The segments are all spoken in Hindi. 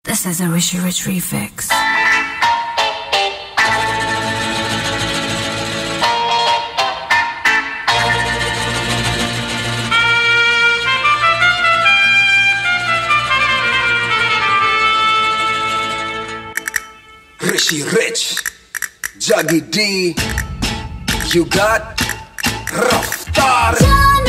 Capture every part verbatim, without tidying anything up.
This is a Rishi Rich refix. Rishi Rich, Jaggy D, you got Raftaar.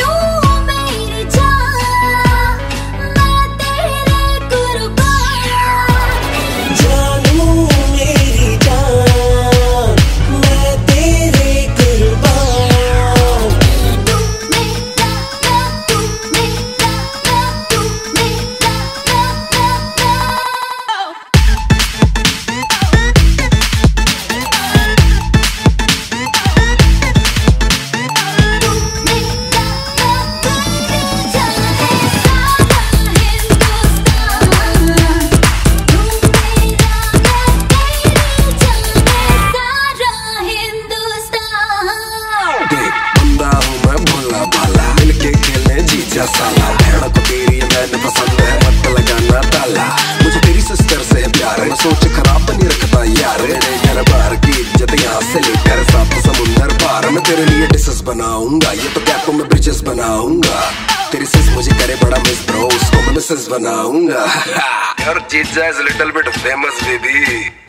साला भेड़ को तेरी मैंने पसंद है, मत लगाना ताला। मुझे तेरी सिस्टर से प्यार है, मैं सोच खराब नहीं रखता यार। मेरे घर बार की इज्जत यहाँ से लेकर सात समुंदर पार। मैं तेरे लिए डिशेस बनाऊंगा, ये तो गैपों में ब्रिजेस बनाऊंगा। तेरी सिस मुझे करे बड़ा मिस ब्रो, उसको मैं मिसेस बनाऊंगा। Your जीजा is little bit famous baby।